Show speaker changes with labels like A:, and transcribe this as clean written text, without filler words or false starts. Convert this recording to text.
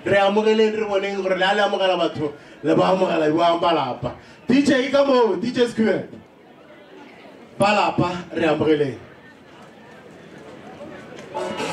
A: re amogele re boneng gore le a le amogela batho le ba amogela ba balapa DJ ka mo DJ Square balapa re amogele